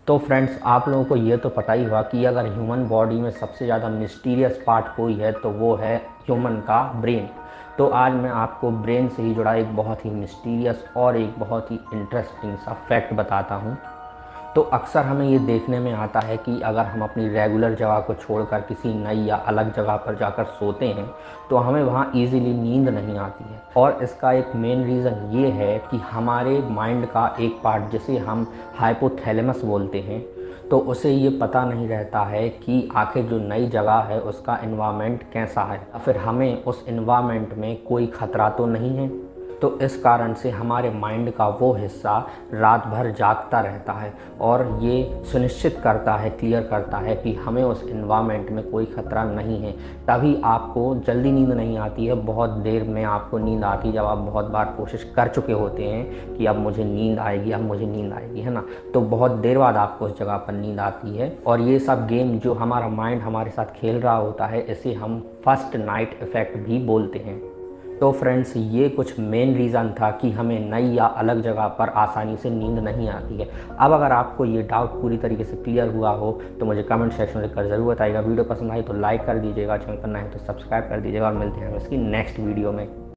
तो फ्रेंड्स, आप लोगों को ये तो पता ही हुआ कि अगर ह्यूमन बॉडी में सबसे ज़्यादा मिस्टीरियस पार्ट कोई है तो वो है ह्यूमन का ब्रेन। तो आज मैं आपको ब्रेन से ही जुड़ा एक बहुत ही मिस्टीरियस और एक बहुत ही इंटरेस्टिंग सा फैक्ट बताता हूँ। तो अक्सर हमें ये देखने में आता है कि अगर हम अपनी रेगुलर जगह को छोड़कर किसी नई या अलग जगह पर जाकर सोते हैं तो हमें वहाँ ईज़िली नींद नहीं आती है। और इसका एक मेन रीज़न ये है कि हमारे माइंड का एक पार्ट, जिसे हम हाइपोथैलेमस बोलते हैं, तो उसे ये पता नहीं रहता है कि आखिर जो नई जगह है उसका एनवायरनमेंट कैसा है, या फिर हमें उस एनवायरनमेंट में कोई ख़तरा तो नहीं है। तो इस कारण से हमारे माइंड का वो हिस्सा रात भर जागता रहता है और ये सुनिश्चित करता है, क्लियर करता है कि हमें उस एनवायरनमेंट में कोई ख़तरा नहीं है। तभी आपको जल्दी नींद नहीं आती है, बहुत देर में आपको नींद आती है जब आप बहुत बार कोशिश कर चुके होते हैं कि अब मुझे नींद आएगी, अब मुझे नींद आएगी, है ना। तो बहुत देर बाद आपको उस जगह पर नींद आती है। और ये सब गेम जो हमारा माइंड हमारे साथ खेल रहा होता है, इसे हम फर्स्ट नाइट इफ़ेक्ट भी बोलते हैं। तो फ्रेंड्स, ये कुछ मेन रीज़न था कि हमें नई या अलग जगह पर आसानी से नींद नहीं आती है। अब अगर आपको ये डाउट पूरी तरीके से क्लियर हुआ हो तो मुझे कमेंट सेक्शन में लिखकर ज़रूर बताइएगा। वीडियो पसंद आई तो लाइक कर दीजिएगा, चैनल पर नए हैं तो सब्सक्राइब कर दीजिएगा और मिलते हैं हम इसकी नेक्स्ट वीडियो में।